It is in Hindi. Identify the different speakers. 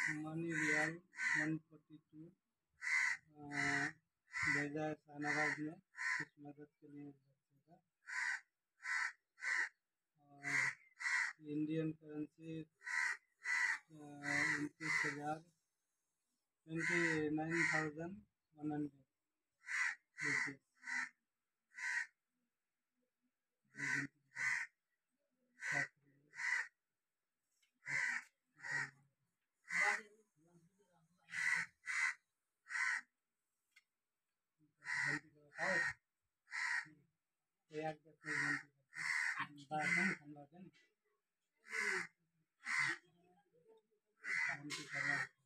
Speaker 1: मनी रियल 142 भेजा है शाहनवाज ने कुछ मदद के लिए बच्चे का। और इंडियन करेंसी 29,100 रुपीज़। घंटी